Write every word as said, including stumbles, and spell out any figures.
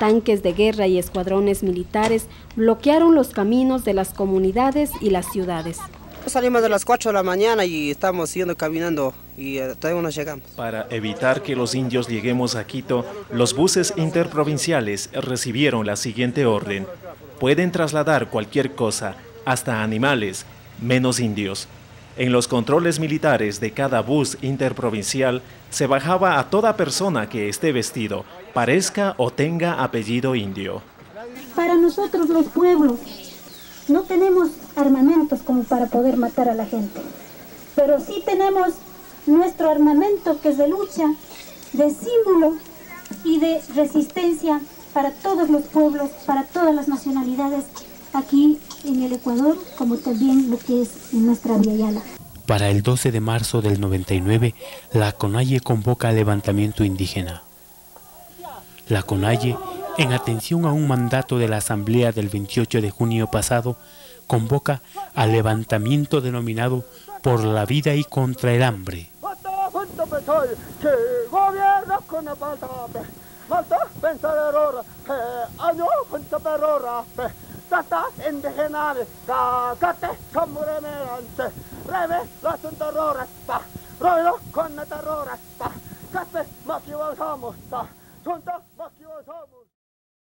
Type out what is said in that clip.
Tanques de guerra y escuadrones militares bloquearon los caminos de las comunidades y las ciudades. Salimos de las cuatro de la mañana y estamos yendo caminando y eh, todavía no llegamos. Para evitar que los indios lleguemos a Quito, los buses interprovinciales recibieron la siguiente orden. Pueden trasladar cualquier cosa, hasta animales, menos indios. En los controles militares de cada bus interprovincial se bajaba a toda persona que esté vestido, parezca o tenga apellido indio. Para nosotros los pueblos no tenemos armamentos como para poder matar a la gente, pero sí tenemos nuestro armamento que es de lucha, de símbolo y de resistencia para todos los pueblos, para todas las nacionalidades aquí en el Ecuador, como también lo que es en nuestra Via Yala. Para el doce de marzo del noventa y nueve, la CONAIE convoca al levantamiento indígena. La CONAIE, en atención a un mandato de la Asamblea del veintiocho de junio pasado, convoca al levantamiento denominado Por la Vida y contra el Hambre. Con